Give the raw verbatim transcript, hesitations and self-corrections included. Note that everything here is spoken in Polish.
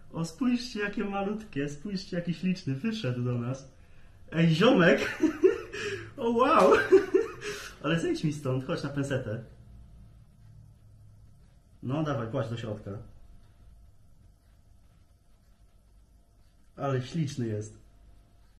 O, spójrzcie, jakie malutkie, spójrzcie, jaki śliczny, wyszedł do nas. Ej, ziomek! O, wow! Ale zejdź mi stąd, chodź na pensetę. No, dawaj, płać do środka. Ale śliczny jest.